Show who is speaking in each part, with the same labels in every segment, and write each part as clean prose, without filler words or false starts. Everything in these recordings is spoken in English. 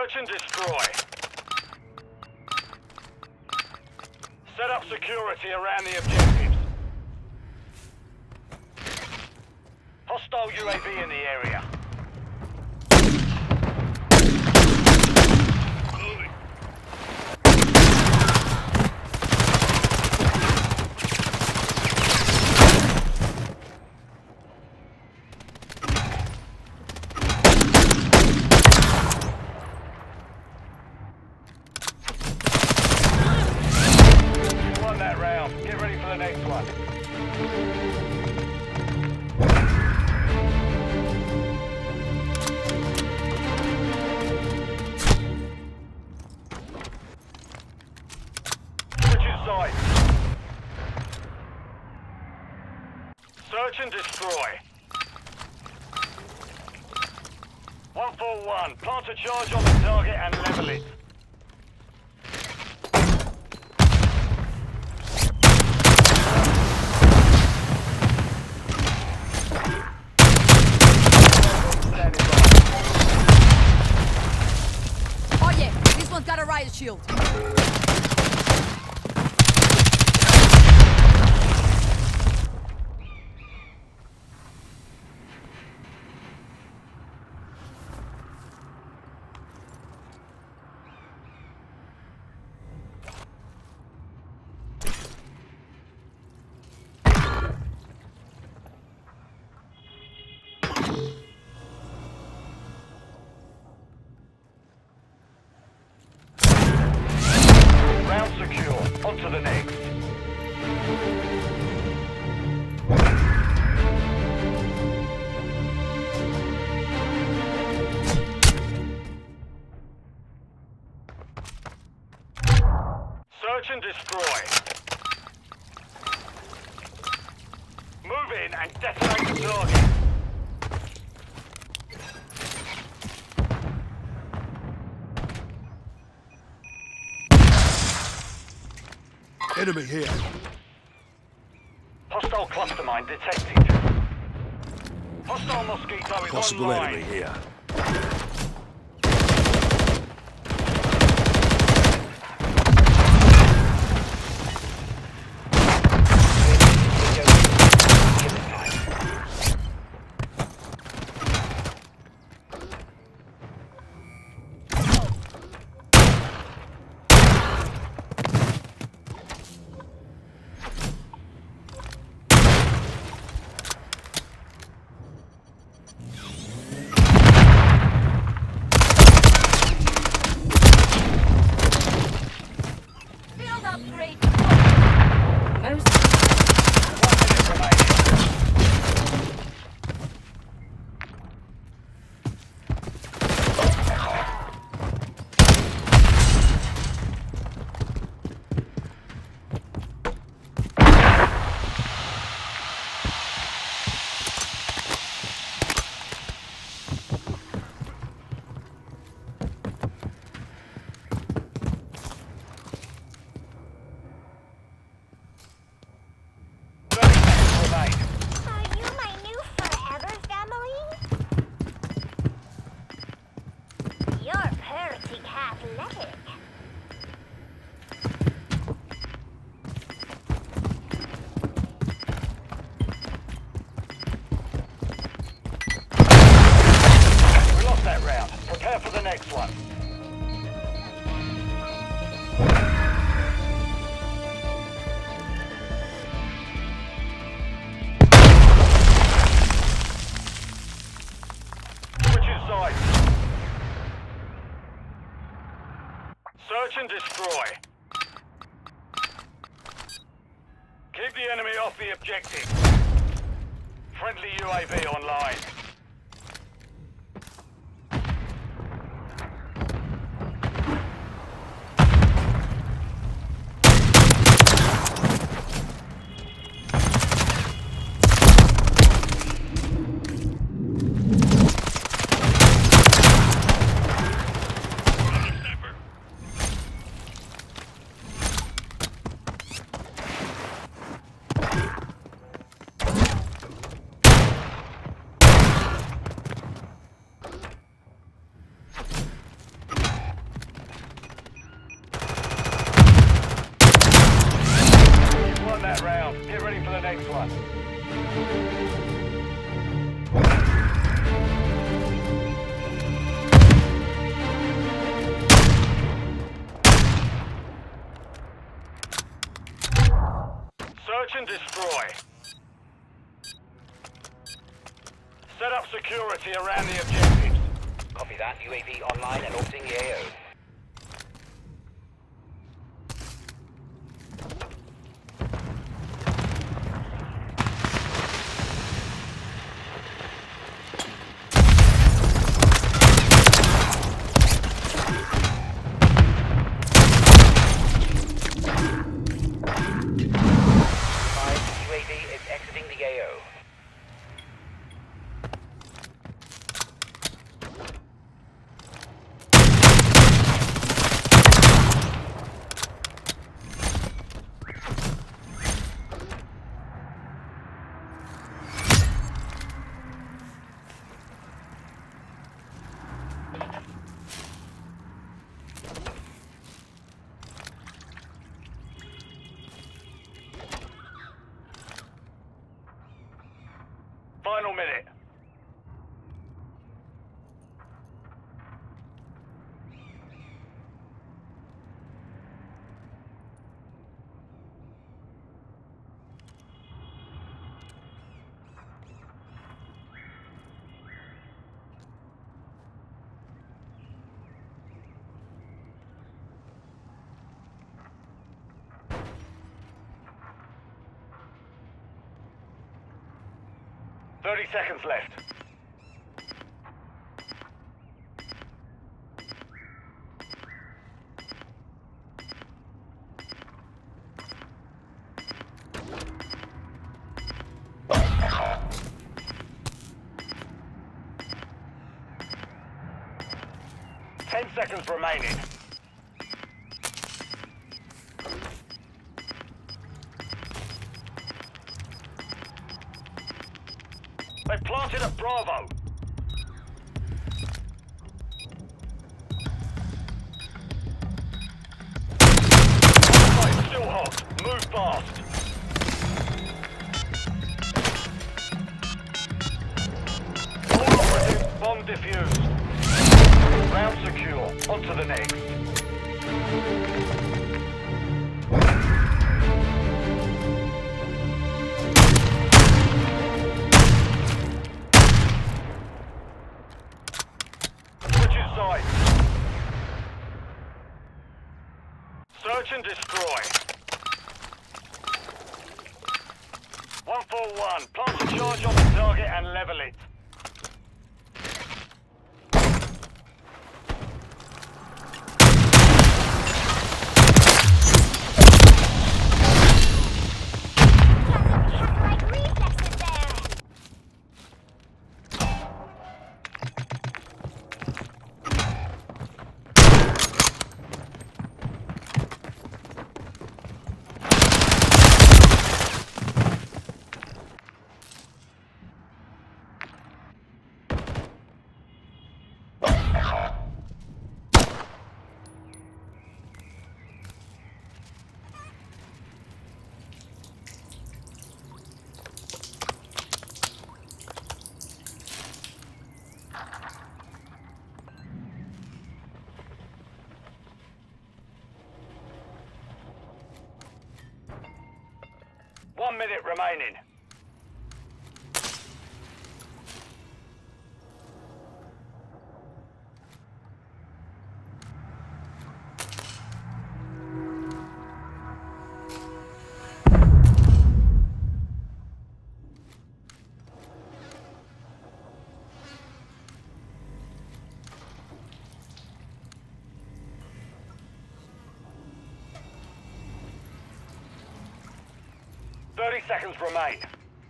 Speaker 1: Search and destroy. Set up security around the objectives. Hostile UAV in the area. Moving. You won that round. Get ready for the next one. Search and destroy. 141. Plant a charge on the target and level it.
Speaker 2: Oh yeah, this one's got a riot shield.
Speaker 1: Round secure. On to the next. Search and destroy. Move in and detonate the target.
Speaker 3: Enemy here.
Speaker 1: Hostile cluster mine detected. Hostile Mosquito is
Speaker 3: Possible
Speaker 1: online.
Speaker 3: enemy here. Prepare for the next one. Switching sides. Search and destroy. Keep the enemy off the objective. Friendly UAV online. next one. Search and destroy. Set up security around the objectives.
Speaker 4: Copy that. UAV online and orbiting the AO. UAV is exiting the AO.
Speaker 3: Final minute. Thirty seconds left. Ten seconds remaining. They planted at Bravo. Right, still hot. Move fast. All operatives, bomb defused. Round secure. On to the next. Search and destroy. 141. Plant a charge on the target and level it. One minute remaining. Thirty seconds remain.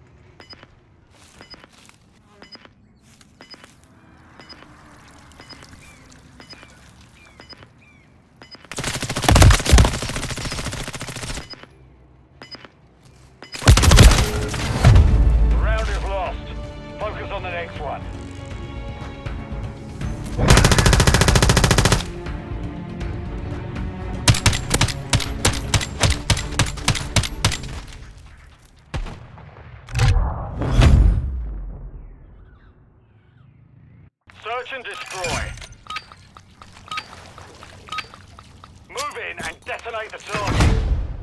Speaker 3: The round is lost. Focus on the next one. Search and destroy. Move in and detonate the target.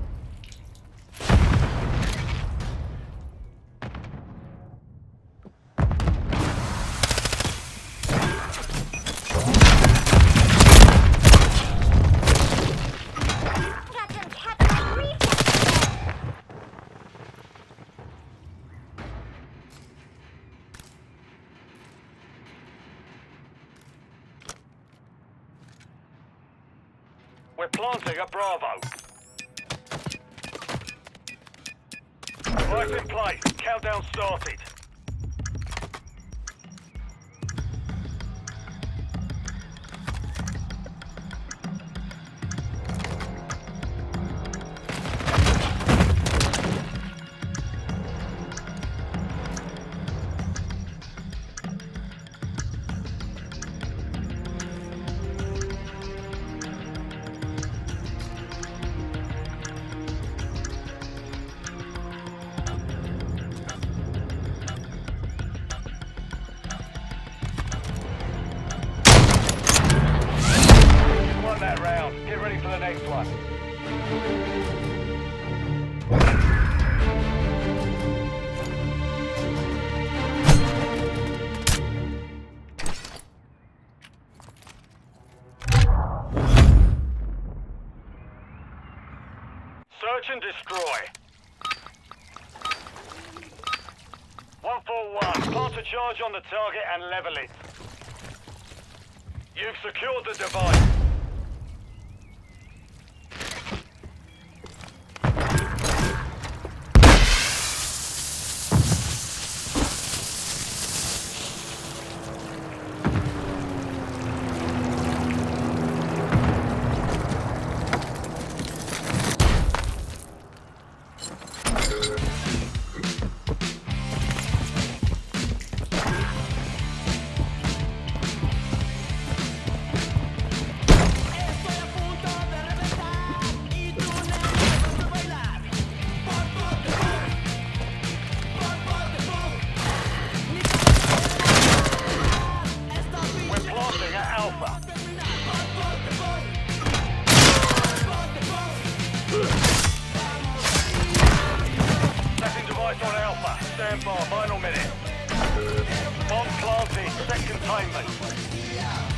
Speaker 3: We're planting at Bravo. Device in place. Countdown started. That round. Get ready for the next one. Search and destroy. 141. Plant a charge on the target and level it. You've secured the device. Stand by, final minute. Bomb planted, set containment.